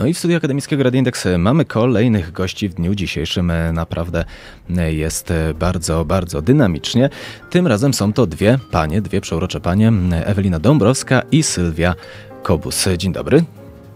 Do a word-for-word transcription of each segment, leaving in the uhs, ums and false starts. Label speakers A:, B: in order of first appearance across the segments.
A: No i w studiu akademickiego Radio Indeks mamy kolejnych gości w dniu dzisiejszym. Naprawdę jest bardzo, bardzo dynamicznie. Tym razem są to dwie panie, dwie przeurocze panie, Ewelina Dąbrowska i Sylwia Kobus. Dzień dobry.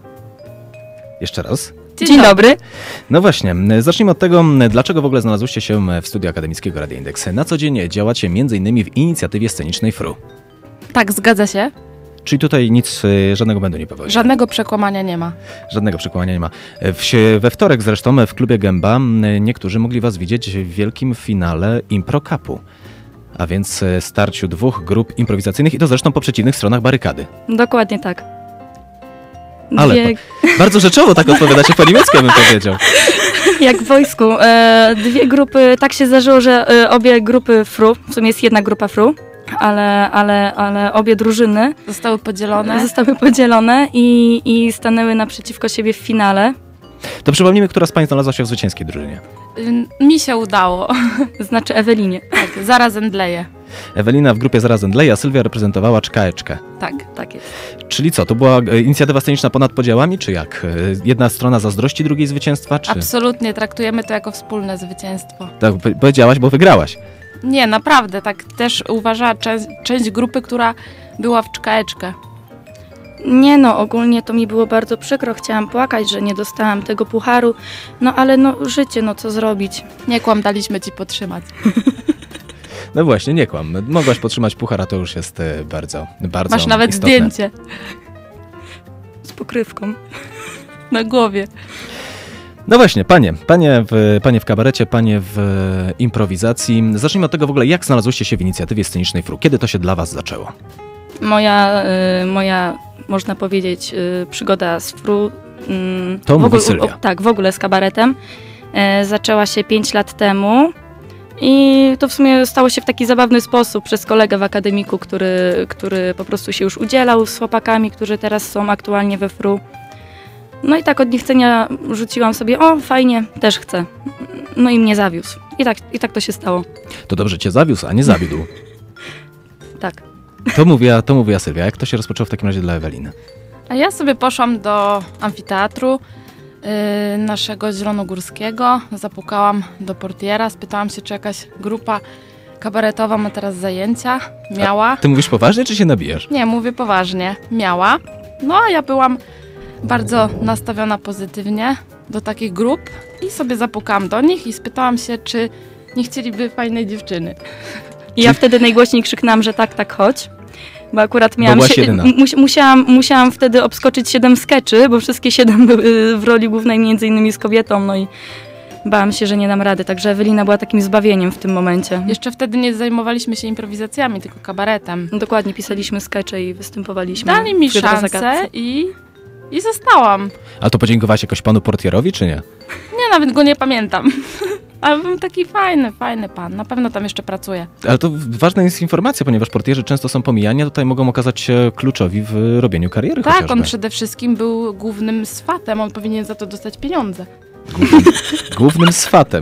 A: Jeszcze raz.
B: Dzień, Dzień dobry.
A: No właśnie, zacznijmy od tego, dlaczego w ogóle znalazłyście się w studiu akademickiego Radio Indeks. Na co dzień działacie między innymi w inicjatywie scenicznej F R U.
B: Tak, zgadza się.
A: Czyli tutaj nic, żadnego błędu nie popełnił.
B: Żadnego przekłamania nie ma.
A: Żadnego przekłamania nie ma. W, we wtorek zresztą w klubie Gęba niektórzy mogli was widzieć w wielkim finale Impro Cupu. A więc starciu dwóch grup improwizacyjnych i to zresztą po przeciwnych stronach barykady.
C: Dokładnie tak. Dwie...
A: Ale pa, bardzo rzeczowo tak odpowiadacie po niemiecku, bym powiedział.
C: Jak w wojsku. E, dwie grupy, tak się zdarzyło, że e, obie grupy F R U, w sumie jest jedna grupa F R U, ale, ale, ale obie drużyny
B: zostały podzielone,
C: zostały podzielone i, i stanęły naprzeciwko siebie w finale.
A: To przypomnijmy, która z pań znalazła się w zwycięskiej drużynie.
B: Mi się udało.
C: Znaczy Ewelinie.
B: Tak, zaraz Endleje.
A: Ewelina w grupie Zaraz Endleje, a Sylwia reprezentowała Czkaeczkę.
B: Tak, tak jest.
A: Czyli co, to była inicjatywa sceniczna ponad podziałami, czy jak? Jedna strona zazdrości drugiej zwycięstwa, czy?
B: Absolutnie, traktujemy to jako wspólne zwycięstwo.
A: Tak, powiedziałaś, bo wygrałaś.
B: Nie, naprawdę, tak też uważała część, część grupy, która była w Czkaeczkę.
C: Nie no, ogólnie to mi było bardzo przykro, chciałam płakać, że nie dostałam tego pucharu, no ale no życie, no co zrobić.
B: Nie kłam, daliśmy ci potrzymać.
A: No właśnie, nie kłam. Mogłaś podtrzymać puchar, a to już jest bardzo, bardzo
B: Masz nawet
A: istotne.
B: zdjęcie.
C: Z pokrywką.
B: Na głowie.
A: No właśnie, panie, panie w, panie w kabarecie, panie w improwizacji. Zacznijmy od tego w ogóle, jak znalazłyście się w inicjatywie scenicznej F R U? Kiedy to się dla was zaczęło?
C: Moja, y, moja można powiedzieć, y, przygoda z F R U, y,
A: to
C: w
A: mówi
C: ogóle,
A: Sylwia.
C: o, tak, w ogóle z kabaretem, y, zaczęła się pięć lat temu i to w sumie stało się w taki zabawny sposób przez kolegę w akademiku, który, który po prostu się już udzielał z chłopakami, którzy teraz są aktualnie we F R U. No i tak od niechcenia rzuciłam sobie, o fajnie, też chcę. No i mnie zawiózł. I tak, i tak to się stało.
A: To dobrze cię zawiózł, a nie zawiódł.
C: Tak.
A: To mówiła, to mówiła Sylwia. Jak to się rozpoczęło w takim razie dla Eweliny?
B: A ja sobie poszłam do amfiteatru yy, naszego zielonogórskiego. Zapukałam do portiera, spytałam się, czy jakaś grupa kabaretowa ma teraz zajęcia. Miała.
A: A ty mówisz poważnie, czy się nabijasz?
B: Nie, mówię poważnie. Miała. No a ja byłam bardzo nastawiona pozytywnie do takich grup i sobie zapukałam do nich i spytałam się, czy nie chcieliby fajnej dziewczyny.
C: I ja wtedy najgłośniej krzyknęłam, że tak, tak, chodź. Bo akurat miałam...
A: Bo sie-
C: mus- musiałam, musiałam wtedy obskoczyć siedem skeczy, bo wszystkie siedem były w roli głównej między innymi z kobietą, no i bałam się, że nie dam rady. Także Ewelina była takim zbawieniem w tym momencie.
B: Jeszcze wtedy nie zajmowaliśmy się improwizacjami, tylko kabaretem.
C: No dokładnie, pisaliśmy skecze i występowaliśmy.
B: Dali mi
C: w grze do
B: szansę
C: zagadce.
B: i, i zostałam.
A: A to podziękowałaś jakoś panu portierowi, czy nie?
B: Nie, nawet go nie pamiętam. Ale był taki fajny, fajny pan. Na pewno tam jeszcze pracuje.
A: Ale to ważna jest informacja, ponieważ portierzy często są pomijani, a tutaj mogą okazać się kluczowi w robieniu kariery
B: Tak,
A: chociażby.
B: on przede wszystkim był głównym swatem. On powinien za to dostać pieniądze.
A: Głównym, głównym swatem.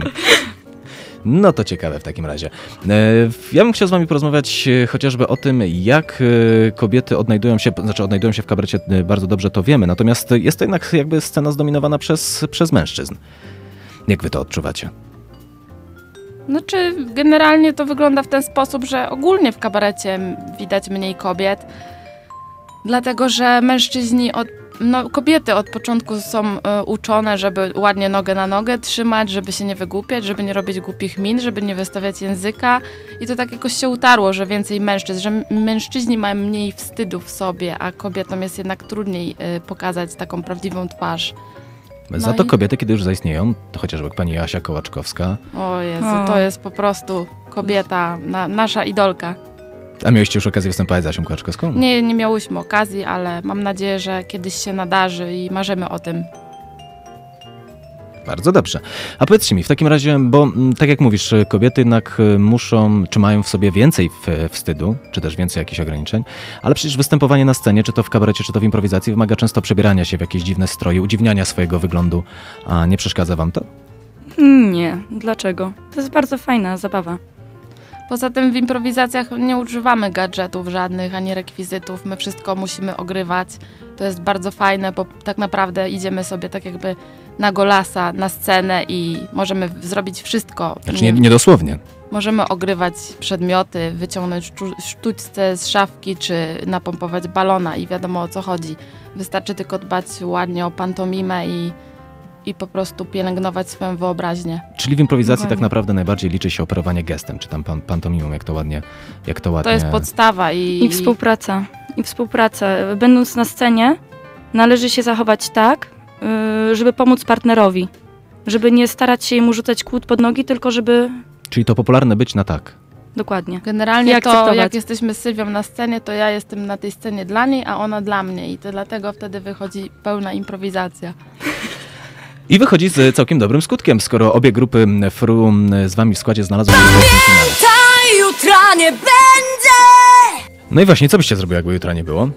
A: No to ciekawe w takim razie. Ja bym chciał z wami porozmawiać chociażby o tym, jak kobiety odnajdują się, znaczy odnajdują się w kabarecie bardzo dobrze, to wiemy. Natomiast jest to jednak jakby scena zdominowana przez, przez mężczyzn. Jak wy to odczuwacie?
B: Znaczy, generalnie to wygląda w ten sposób, że ogólnie w kabarecie widać mniej kobiet, dlatego że mężczyźni, od, no, kobiety od początku są y, uczone, żeby ładnie nogę na nogę trzymać, żeby się nie wygłupiać, żeby nie robić głupich min, żeby nie wystawiać języka i to tak jakoś się utarło, że więcej mężczyzn, że mężczyźni mają mniej wstydu w sobie, a kobietom jest jednak trudniej y, pokazać taką prawdziwą twarz.
A: Za
B: No
A: to
B: i-
A: kobiety, kiedy już zaistnieją, to chociażby pani Asia Kołaczkowska.
B: O Jezu,
C: O.
B: to jest po prostu kobieta, na, nasza idolka.
A: A mieliście już okazję występować z Asią Kołaczkowską?
B: Nie, nie miałyśmy okazji, ale mam nadzieję, że kiedyś się nadarzy i marzymy o tym.
A: Bardzo dobrze. A powiedzcie mi, w takim razie, bo mm, tak jak mówisz, kobiety jednak y, muszą, czy mają w sobie więcej w, wstydu, czy też więcej jakichś ograniczeń, ale przecież występowanie na scenie, czy to w kabarecie, czy to w improwizacji, wymaga często przebierania się w jakieś dziwne stroje, udziwniania swojego wyglądu. A nie przeszkadza wam to?
C: Nie, dlaczego? To jest bardzo fajna zabawa.
B: Poza tym w improwizacjach nie używamy gadżetów żadnych, ani rekwizytów. My wszystko musimy ogrywać. To jest bardzo fajne, bo tak naprawdę idziemy sobie tak jakby na golasa, na scenę i możemy zrobić wszystko.
A: Znaczy nie, nie dosłownie.
B: Możemy ogrywać przedmioty, wyciągnąć sztućce z szafki, czy napompować balona i wiadomo, o co chodzi. Wystarczy tylko dbać ładnie o pantomimę i, i po prostu pielęgnować swoją wyobraźnię.
A: Czyli w improwizacji
B: Dokładnie.
A: tak naprawdę najbardziej liczy się operowanie gestem, czy tam pan, pantomimą, jak to ładnie, jak to ładnie...
B: To jest podstawa i...
C: I współpraca. I współpraca. Będąc na scenie, należy się zachować tak, yy, żeby pomóc partnerowi. Żeby nie starać się mu rzucać kłód pod nogi, tylko żeby...
A: Czyli to popularne być na tak.
C: Dokładnie.
B: Generalnie
C: I
B: to,
C: akceptować.
B: jak jesteśmy z Sylwią na scenie, to ja jestem na tej scenie dla niej, a ona dla mnie. I to dlatego wtedy wychodzi pełna improwizacja.
A: I wychodzi z całkiem dobrym skutkiem, skoro obie grupy F R U z wami w składzie znalazły się w finale.
D: Pamiętaj, jutra nie będzie!
A: No i właśnie, co byście zrobiły, jakby jutra nie było?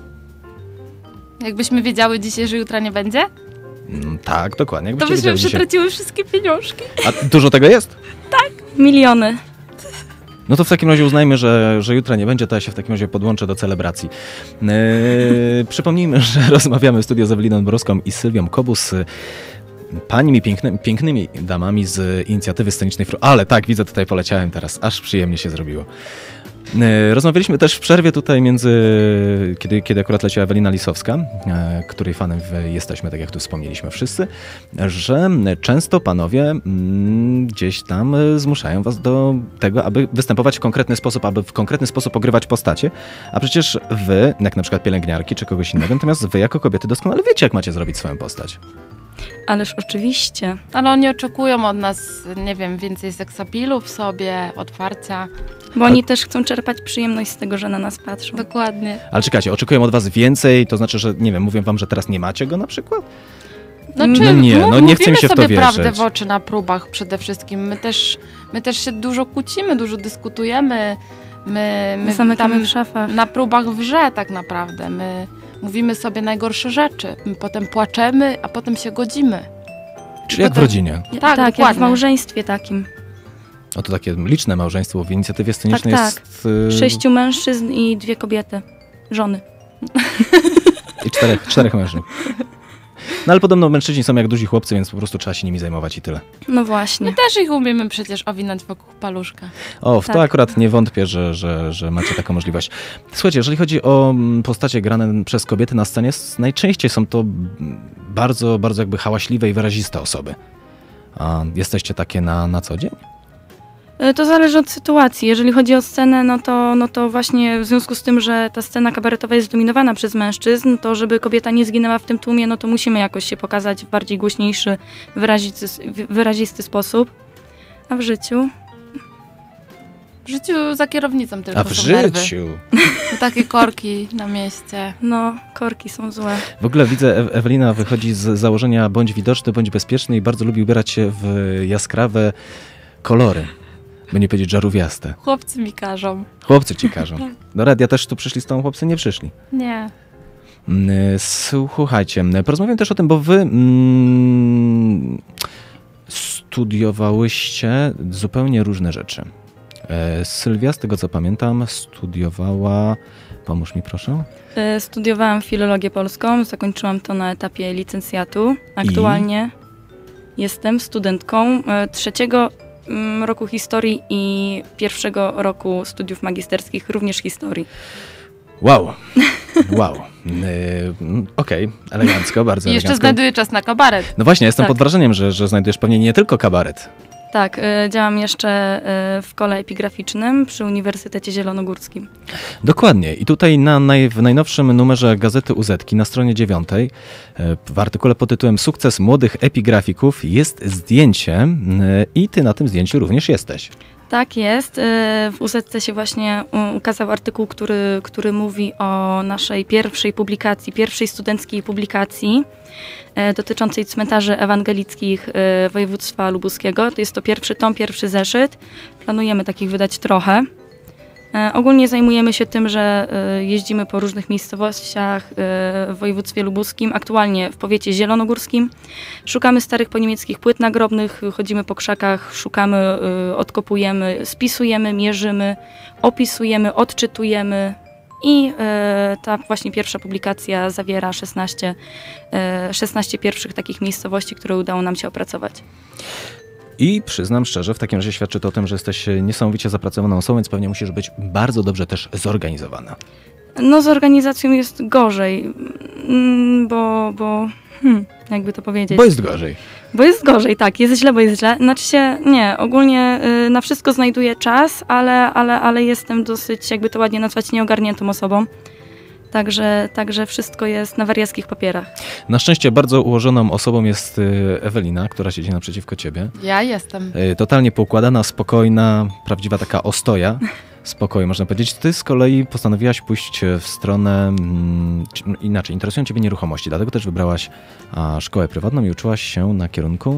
B: Jakbyśmy wiedziały dzisiaj, że jutra nie będzie,
A: Mm, tak, dokładnie.
B: to
A: Jakbyście
B: byśmy
A: wiedzieli dzisiaj.
B: przetraciły wszystkie pieniążki.
A: A dużo tego jest?
C: Miliony.
A: No to w takim razie uznajmy, że, że jutra nie będzie, to ja się w takim razie podłączę do celebracji. Yy, przypomnijmy, że rozmawiamy w studio z Eweliną Borowską i Sylwią Kobus, panimi piękny, pięknymi damami z inicjatywy scenicznej F R U. Ale tak, widzę, tutaj poleciałem teraz, aż przyjemnie się zrobiło. Yy, rozmawialiśmy też w przerwie tutaj między, kiedy, kiedy akurat leciała Ewelina Lisowska, yy, której fanem w, jesteśmy, tak jak tu wspomnieliśmy wszyscy, że często panowie mm, gdzieś tam y, zmuszają was do tego, aby występować w konkretny sposób, aby w konkretny sposób ogrywać postacie, a przecież wy, jak na przykład pielęgniarki czy kogoś innego, natomiast wy jako kobiety doskonale wiecie, jak macie zrobić swoją postać.
C: Ależ oczywiście.
B: Ale oni oczekują od nas, nie wiem, więcej seksapilu w sobie, otwarcia.
C: Bo oni też chcą czerpać przyjemność z tego, że na nas patrzą.
B: Dokładnie.
A: Ale czekajcie, oczekują od was więcej, to znaczy, że nie wiem, mówię wam, że teraz nie macie go na przykład?
B: Znaczy,
A: No nie,
B: mów-
A: no nie chce mi
B: mówimy
A: się w to
B: sobie
A: wierzyć.
B: prawdę w oczy na próbach przede wszystkim. My też, my też się dużo kłócimy, dużo dyskutujemy. My, my
C: Zamykamy
B: tam
C: w szafach.
B: na próbach wrze tak naprawdę. My mówimy sobie najgorsze rzeczy. My potem płaczemy, a potem się godzimy.
A: Czyli jak w
B: potem-
A: rodzinie.
B: Tak,
C: tak jak w
B: dokładnie.
C: małżeństwie takim.
A: No to takie liczne małżeństwo w inicjatywie scenicznej
C: Tak, tak.
A: jest... y,
C: Sześciu mężczyzn i dwie kobiety. Żony.
A: I czterech, czterech mężczyzn. No ale podobno mężczyźni są jak duzi chłopcy, więc po prostu trzeba się nimi zajmować i tyle.
C: No właśnie.
B: My też ich umiemy przecież owinąć wokół paluszka.
A: O, w to
C: Tak.
A: akurat nie wątpię, że, że, że macie taką możliwość. Słuchajcie, jeżeli chodzi o mm, postacie grane przez kobiety na scenie, s- najczęściej są to mm, bardzo, bardzo jakby hałaśliwe i wyraziste osoby. A jesteście takie na, na co dzień?
C: E, To zależy od sytuacji. Jeżeli chodzi o scenę, no to, no to właśnie w związku z tym, że ta scena kabaretowa jest zdominowana przez mężczyzn, to żeby kobieta nie zginęła w tym tłumie, no to musimy jakoś się pokazać w bardziej głośniejszy, wyrazisty, wyrazisty sposób. A w życiu?
B: W życiu za kierownicą tylko
A: A w
B: są nerwy.
A: życiu?
B: To takie korki na mieście.
C: No, korki są złe.
A: W ogóle widzę, Ew- Ewelina wychodzi z założenia bądź widoczny, bądź bezpieczny i bardzo lubi ubierać się w jaskrawe kolory. By nie powiedzieć żarówiaste.
B: Chłopcy mi każą.
A: Chłopcy ci każą. Do radia też tu przyszli z tą chłopcy? Nie przyszli.
B: Nie.
A: Mm, Słuchajcie, porozmawiam też o tym, bo wy mm, studiowałyście zupełnie różne rzeczy. E, Sylwia, z tego co pamiętam, studiowała... Pomóż mi proszę.
C: E, Studiowałam filologię polską, zakończyłam to na etapie licencjatu. Aktualnie jestem studentką e, trzeciego mm, roku historii i pierwszego roku studiów magisterskich, również historii.
A: Wow. Wow. E, Okej, elegancko, bardzo
B: I jeszcze
A: elegancko.
B: znajduję czas na kabaret.
A: No właśnie, jestem
C: Tak.
A: pod wrażeniem, że, że znajdujesz pewnie nie tylko kabaret.
C: Tak, e, działam jeszcze e, w kole epigraficznym przy Uniwersytecie Zielonogórskim.
A: Dokładnie. I tutaj na naj, w najnowszym numerze Gazety U Z-ki na stronie dziewiątej e, w artykule pod tytułem Sukces młodych epigrafików jest zdjęcie e, i ty na tym zdjęciu również jesteś.
C: Tak jest. E, W U Z C się właśnie u- ukazał artykuł, który, który mówi o naszej pierwszej publikacji, pierwszej studenckiej publikacji e, dotyczącej cmentarzy ewangelickich e, województwa lubuskiego. To jest to pierwszy tom, pierwszy zeszyt. Planujemy takich wydać trochę. E, ogólnie zajmujemy się tym, że e, jeździmy po różnych miejscowościach e, w województwie lubuskim, aktualnie w powiecie zielonogórskim. Szukamy starych poniemieckich płyt nagrobnych, chodzimy po krzakach, szukamy, e, odkopujemy, spisujemy, mierzymy, opisujemy, odczytujemy. I e, ta właśnie pierwsza publikacja zawiera szesnaście, e, szesnaście pierwszych takich miejscowości, które udało nam się opracować.
A: I przyznam szczerze, w takim razie świadczy to o tym, że jesteś niesamowicie zapracowaną osobą, więc pewnie musisz być bardzo dobrze też zorganizowana.
C: No z organizacją jest gorzej, mm, bo, bo hmm, jakby to powiedzieć.
A: Bo jest gorzej.
C: Bo jest gorzej, tak, jest źle, bo jest źle. Znaczy się, nie, ogólnie y, na wszystko znajduję czas, ale, ale, ale jestem dosyć, jakby to ładnie nazwać, nieogarniętą osobą. Także, także wszystko jest na wariackich papierach.
A: Na szczęście bardzo ułożoną osobą jest y, Ewelina, która siedzi naprzeciwko ciebie.
B: Ja jestem.
A: Y, totalnie poukładana, spokojna, prawdziwa taka ostoja. Spokoju, można powiedzieć. Ty z kolei postanowiłaś pójść w stronę, mm, inaczej, interesują ciebie nieruchomości, dlatego też wybrałaś a, szkołę prywatną i uczyłaś się na kierunku?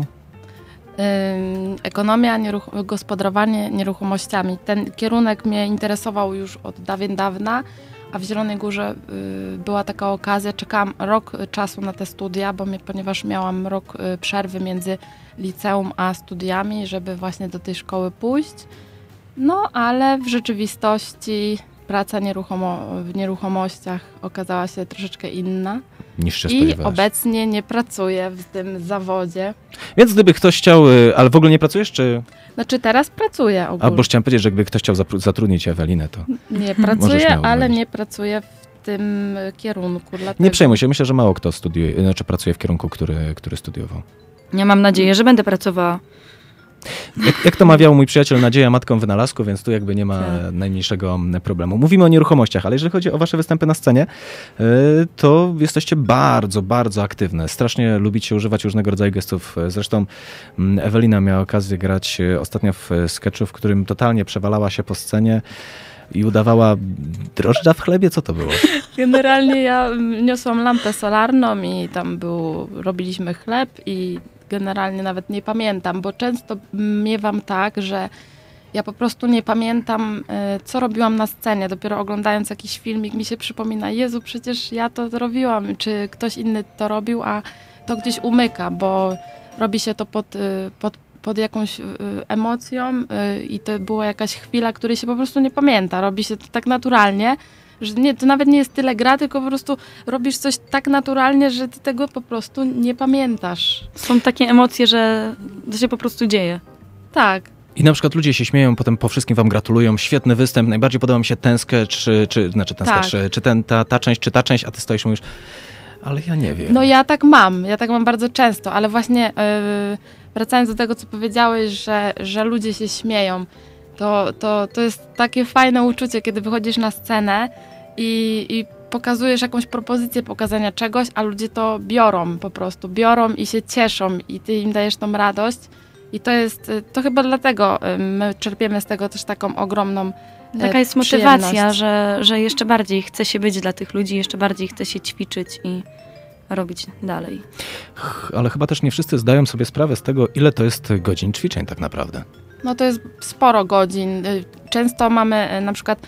B: Ym, ekonomia, nieruch- gospodarowanie nieruchomościami. Ten kierunek mnie interesował już od dawien dawna, a w Zielonej Górze y, była taka okazja, czekałam rok czasu na te studia, bo mnie, ponieważ miałam rok y, przerwy między liceum a studiami, żeby właśnie do tej szkoły pójść. No, ale w rzeczywistości praca nieruchomo- w nieruchomościach okazała się troszeczkę inna.
A: Niż się
B: I
A: spodziewałaś.
B: obecnie nie pracuję w tym zawodzie.
A: Więc gdyby ktoś chciał, y, ale w ogóle nie pracujesz, czy...
B: Znaczy teraz pracuję ogólnie.
A: Albo chciałem powiedzieć, że gdyby ktoś chciał zapr- zatrudnić Ewelinę, to
B: Nie
A: Możesz
B: pracuję,
A: śmiało
B: ale
A: mówić.
B: nie pracuję w tym kierunku. Dlatego...
A: nie przejmuj się. Myślę, że mało kto studiuje, znaczy pracuje w kierunku, który, który studiował.
C: Ja mam nadzieję, że będę pracowała.
A: Jak, jak to mawiał mój przyjaciel, nadzieja matką wynalazku, więc tu jakby nie ma
C: Tak.
A: najmniejszego problemu. Mówimy o nieruchomościach, ale jeżeli chodzi o wasze występy na scenie, y, to jesteście bardzo, bardzo aktywne. Strasznie lubicie używać różnego rodzaju gestów. Zresztą mm, Ewelina miała okazję grać y, ostatnio w sketchu, w którym totalnie przewalała się po scenie i udawała drożdża w chlebie. Co to było?
B: Generalnie ja niosłam lampę solarną i tam był, robiliśmy chleb i generalnie nawet nie pamiętam, bo często miewam tak, że ja po prostu nie pamiętam, y, co robiłam na scenie. Dopiero oglądając jakiś filmik mi się przypomina, Jezu, przecież ja to robiłam, czy ktoś inny to robił, a to gdzieś umyka, bo robi się to pod, y, pod, pod jakąś y, emocją y, i to była jakaś chwila, której się po prostu nie pamięta. Robi się to tak naturalnie, że nie, to nawet nie jest tyle gra, tylko po prostu robisz coś tak naturalnie, że ty tego po prostu nie pamiętasz.
C: Są takie emocje, że to się po prostu dzieje.
B: Tak.
A: I na przykład ludzie się śmieją, potem po wszystkim wam gratulują, świetny występ, najbardziej podoba mi się ten sketch, czy, czy znaczy ten
B: Tak.
A: sketch, czy ten, ta, ta część, czy ta część, a ty stoisz i mówisz, ale ja nie wiem.
B: No ja tak mam, ja tak mam bardzo często, ale właśnie yy, wracając do tego, co powiedziałeś, że, że ludzie się śmieją, to, to, to jest takie fajne uczucie, kiedy wychodzisz na scenę i, i pokazujesz jakąś propozycję pokazania czegoś, a ludzie to biorą po prostu, biorą i się cieszą i ty im dajesz tą radość i to jest, to chyba dlatego y, my czerpiemy z tego też taką ogromną y,
C: Taka jest motywacja,
B: przyjemność.
C: że, że jeszcze bardziej chce się być dla tych ludzi, jeszcze bardziej chce się ćwiczyć i robić dalej.
A: Ch, Ale chyba też nie wszyscy zdają sobie sprawę z tego, ile to jest godzin ćwiczeń tak naprawdę.
B: No to jest sporo godzin. Y, Często mamy y, na przykład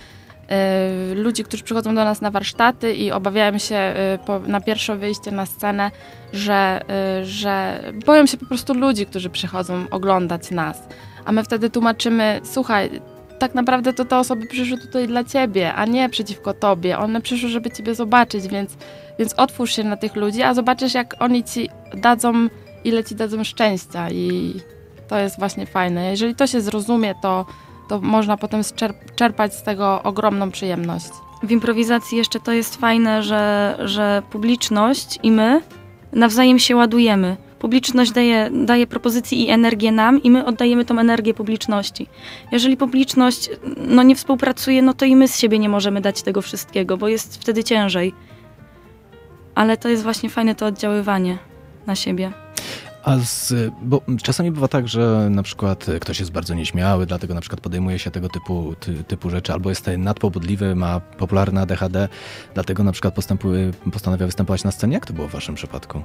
B: y, ludzi, którzy przychodzą do nas na warsztaty i obawiają się y, po, na pierwsze wyjście na scenę, że, y, że boją się po prostu ludzi, którzy przychodzą oglądać nas. A my wtedy tłumaczymy, słuchaj, tak naprawdę to te osoby przyszły tutaj dla ciebie, a nie przeciwko tobie. One przyszły, żeby ciebie zobaczyć, więc, więc otwórz się na tych ludzi, a zobaczysz, jak oni ci dadzą, ile ci dadzą szczęścia i to jest właśnie fajne. Jeżeli to się zrozumie, to, to można potem czerp- czerpać z tego ogromną przyjemność.
C: W improwizacji jeszcze to jest fajne, że, że publiczność i my nawzajem się ładujemy. Publiczność daje, daje propozycje i energię nam i my oddajemy tą energię publiczności. Jeżeli publiczność no, nie współpracuje, no to i my z siebie nie możemy dać tego wszystkiego, bo jest wtedy ciężej. Ale to jest właśnie fajne to oddziaływanie na siebie.
A: A z, bo czasami bywa tak, że na przykład ktoś jest bardzo nieśmiały, dlatego na przykład podejmuje się tego typu, ty, typu rzeczy, albo jest nadpobudliwy, ma popularne A D H D, dlatego na przykład postępuje, postanawia występować na scenie. Jak to było w waszym przypadku?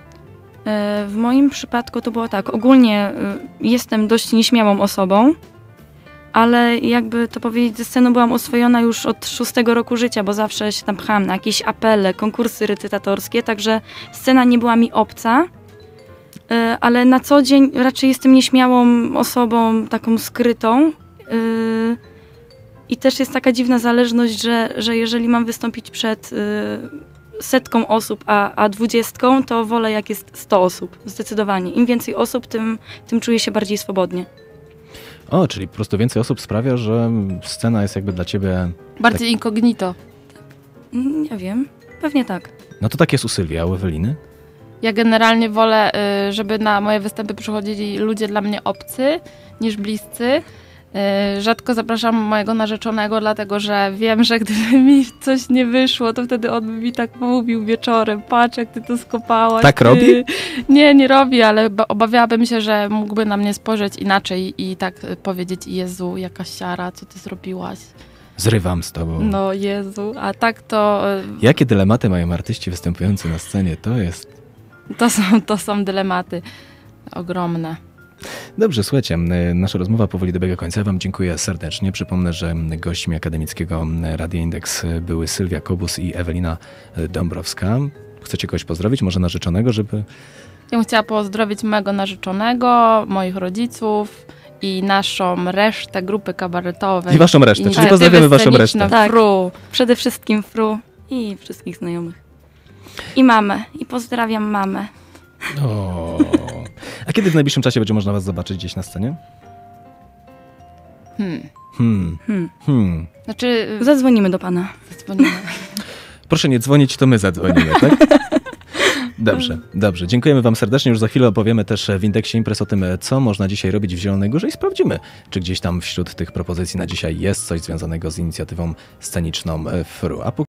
C: E, W moim przypadku to było tak, ogólnie y, jestem dość nieśmiałą osobą, ale jakby to powiedzieć, ze sceną byłam oswojona już od szóstego roku życia, bo zawsze się tam pchałam na jakieś apele, konkursy recytatorskie, także scena nie była mi obca, y, ale na co dzień raczej jestem nieśmiałą osobą, taką skrytą. y, I też jest taka dziwna zależność, że, że jeżeli mam wystąpić przed y, setką osób, a, a dwudziestką, to wolę jak jest sto osób, zdecydowanie. Im więcej osób, tym, tym czuję się bardziej swobodnie.
A: O, czyli po prostu więcej osób sprawia, że scena jest jakby dla ciebie...
B: Bardziej incognito.
C: Nie wiem, pewnie tak.
A: No to tak jest u Sylwii, a u Eweliny?
B: Ja generalnie wolę, y, żeby na moje występy przychodzili ludzie dla mnie obcy niż bliscy. Y, Rzadko zapraszam mojego narzeczonego, dlatego że wiem, że gdyby mi coś nie wyszło, to wtedy on by mi tak mówił wieczorem: patrz, jak ty to skopałaś.
A: Tak
B: ty.
A: robi?
B: Nie, nie robi, ale ba- obawiałabym się, że mógłby na mnie spojrzeć inaczej i tak y, powiedzieć: Jezu, jaka siara, co ty zrobiłaś.
A: Zrywam z tobą.
B: No Jezu, a tak to... y,
A: Jakie dylematy mają artyści występujący na scenie? To jest...
B: To są, to są dylematy ogromne.
A: Dobrze, słuchajcie, nasza rozmowa powoli dobiega końca. Ja wam dziękuję serdecznie. Przypomnę, że gośćmi Akademickiego Radia Indeks były Sylwia Kobus i Ewelina Dąbrowska. Chcecie kogoś pozdrowić? Może narzeczonego, żeby...
B: Ja bym chciała pozdrowić mojego narzeczonego, moich rodziców i naszą resztę grupy kabaretowej.
A: I waszą resztę, czyli
B: Inicjatywy
A: pozdrawiamy waszą
B: sceniczne
A: resztę.
C: Tak.
B: Fru.
C: Przede wszystkim Fru i wszystkich znajomych. I mamę. I pozdrawiam mamę.
A: O. A kiedy w najbliższym czasie będzie można was zobaczyć gdzieś na scenie?
B: Hmm.
A: Hmm.
C: Hmm.
A: Hmm.
B: Znaczy,
C: Zadzwonimy do pana.
B: zadzwonimy.
A: Proszę nie dzwonić, to my zadzwonimy, tak? Dobrze, dobrze. Dziękujemy wam serdecznie. Już za chwilę opowiemy też w Indeksie Imprez o tym, co można dzisiaj robić w Zielonej Górze i sprawdzimy, czy gdzieś tam wśród tych propozycji na dzisiaj jest coś związanego z inicjatywą sceniczną Fru. A